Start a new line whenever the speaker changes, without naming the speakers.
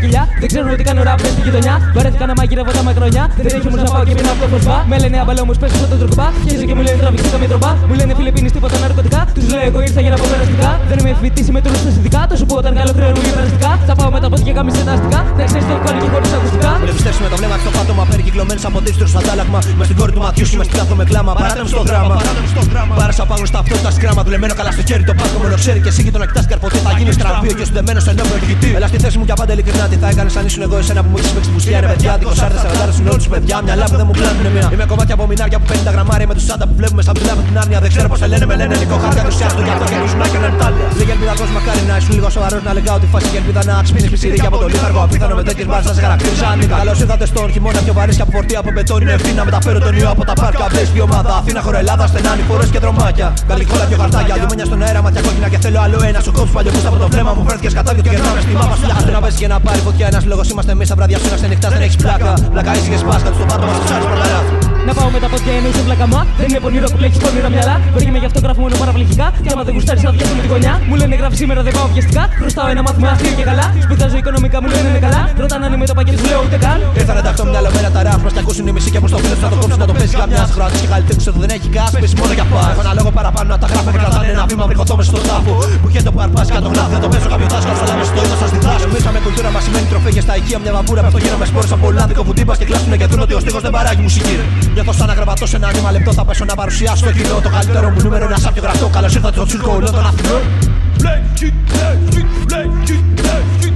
δουλειά. Δεν ξέρουν ότι κάνω ραπ στη γειτονιά. Βαρέθηκα να μαγειρεύω τα μακρονιά. Δεν έχει όμως να πάω και πίνω από το φωσβά. Με λένε αμπαλό όμως πέσω στον τροκοπά. Χέζω και μου λένε τραβηχτήκα με τροπά. Μου λένε φίλε πίνεις τίποτα ναρκωτικά. Τους λέω εγώ ήρθα για να πω περαστικά. Δεν είμαι φοιτήσει με τουρίστες ειδικά. Το σου πω όταν καλό χρέο μου για περαστικά. Θα πάω με τα πόδια καμί σε αστικά. Θα ξέρεις το κάνω και χωρίς ακουστικά.
Μου πιστέψει με το βλέμμα στο πάτωμα. Περικυκλωμένος από δίστρους στο αντάλλαγμα. Μες στην κόρη του ματιού σου, μες στην κάθο με κλάμα. Παράτα μου στο γράμμα. Πάρασα πάνω στα αυτότητα σκράμα. Δουλεμένο καλά στο χέρι. Το πάθο μόνο ξέρει και εσύ και τον εκτάς καρποτή. Θα γίνει στραβείο και συνδεμένος ενώ με οδηγητή. Έλα στη θέση μου για πάντα ειλικρινά. Τι θα έκανες αν ήσουν εγώ εσένα που μου έχεις παίξει πουστιά. Είναι παιδιά, δικοσάρτες, σαραντάρες είναι όλους παιδιά. Μυαλά που δεν μου πλάνουν μία. Είμαι κομμάτια από μινάρια που 50 γραμμάρια με τους σάντα που βλέπουμε σαν πιλά με την άρνια. Δεν ξέρω πως λένε με λένε ελληνικό χάρτη. Του σιάστο για αυτό και ήσουν άκρη να Ιτάλια. Λίγη ελπίδα κόσμο μακάρι να ήσουν λίγο σοβαρός να λέγα ότι φάση και ελπίδα να ξυπνήσεις πισιρίκια από το λίθαργο. Απίθανο με τέτοιες μπάρες να σε χαρακτήριζα ανήκα. Καλώς ήρθατε στον χειμώνα πιο βαρύς και από φορτία από μπετόνι. Είναι ευθύνα μεταφέρω τον ιό από τα πάρκα. Μπες η ομάδα Αθήνα χώρο Ελλάδα στενά ανηφορές και δρομάκια. Καλή χώρα πιο χαρτάκια. Λιμένια στον αέρα ματιά κόκκινα και θέλω άλλο ένα. Σου κόψω παλιό από το βλέμμα μου φέρθηκε κατά και το γερνάμε στη μάπα. Σου να πέσει και να πάρει φωτιά. Ένας λόγος είμαστε εμείς τα βράδια σου να ξενυχτάς δεν έχεις πλάκα. Πλάκα ήσυχες πάσκα στο πάτο μας ψάρεις παραλιά.
Να πάω με τα πόδια εννοούσε βλακαμά. Δεν είναι πονηρό που λέγεις πονηρά μυαλά. Βρήκε με γι' αυτό γράφω μόνο παραπληκτικά. Και άμα δεν γουστάρεις θα διάσω με τη γωνιά. Μου λένε γράφει σήμερα δεν πάω βιαστικά. Χρωστάω ένα μάθημα αστείο και καλά. Σπουδάζω οικονομικά μου λένε είναι καλά. Ρωτάνε αν είμαι το πακέτο σου λέω ούτε καν.
Ήρθα να ενταχθώ μυαλό με τα ράφ. Μας κι ακούσουν οι μισοί και προς το φίλο να το κόψει να το πέσει καμιά. Χρονάτης και καλλιτέχνης εδώ δεν έχει κάσ. Πέσει μόνο για πά. Έχω ένα λόγο παραπάνω να τα γράφω και κρατάνε ένα βήμα βρυχωτό μες στον τάφο. Που χαίρεται που αρπάσει κάτω γράφει. Θα το πέσω κάποιο δάσκαλο αλλά με στο είδο σας τη δράσω. Εμείς με κουλτούρα μας σημαίνει τροφή και στα οικεία μια βαμπούρα. Με αυτό γύρω με σπόρες από λάδικο που τύπας και κλάσουνε και δουν ότι ο στίχος δεν παράγει μουσική. Νιώθω σαν να γραβατώ σε ένα νήμα λεπτό θα πέσω να παρουσιάσω στο κοινό. Το καλύτερο μου νούμερο είναι σάπιο γραφτό. Καλώς ήρθατε στο τσίρκο όλων των Αθηνών.